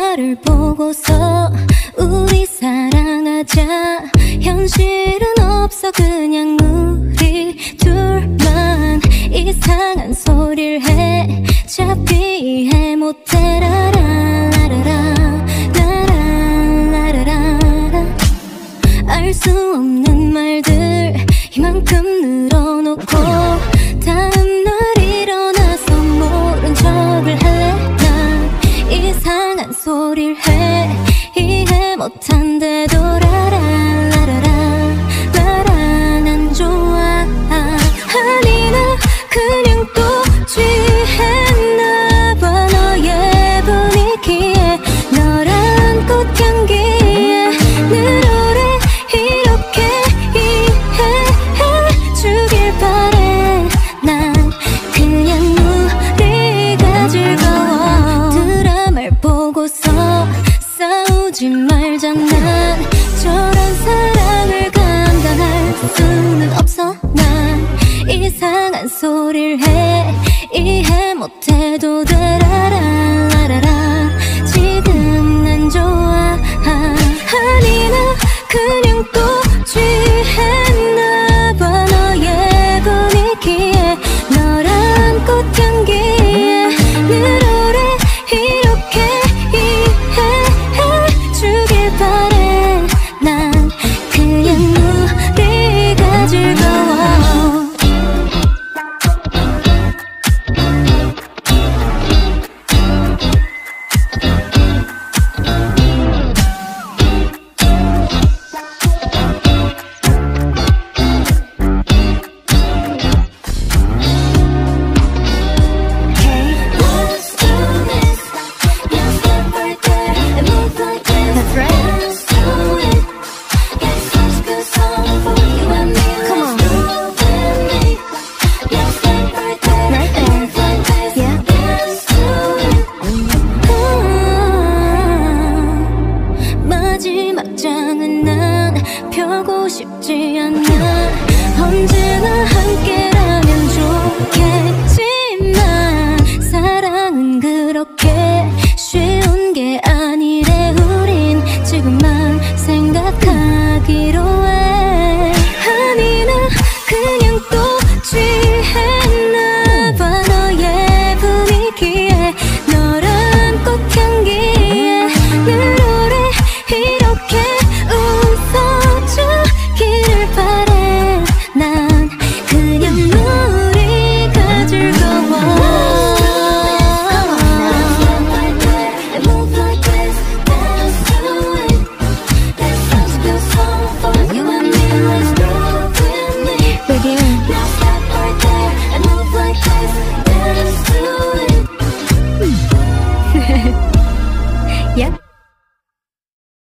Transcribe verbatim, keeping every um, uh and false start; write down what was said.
나를 보고서 우리 사랑하자. 현실은 없어 그냥 우리 둘만 이상한 소리를 해. 잡히 이해 못해. 라라라라라 라라라라라. 알 수 없는 말들 이만큼 늘어놓고 다음날 일어나서 모른 척을 할래. 난 이상한 소리를 해. 이해 못한데도 라라라라라 라라. 난 좋아. 아니 나 그냥 또 취했나봐. 너의 분위기에 너란 꽃향기에 늘 오래 이렇게 이해해주길 바래. 난 그냥 우리가 즐거워. 드라마를 보고서 싸우지 말자. 난 저런 사랑을 감당할 수는 없어. 난 이상한 소리를 해. 이해 못해도 돼. 라라라라라. 지금 난 좋아. 아니 나 그냥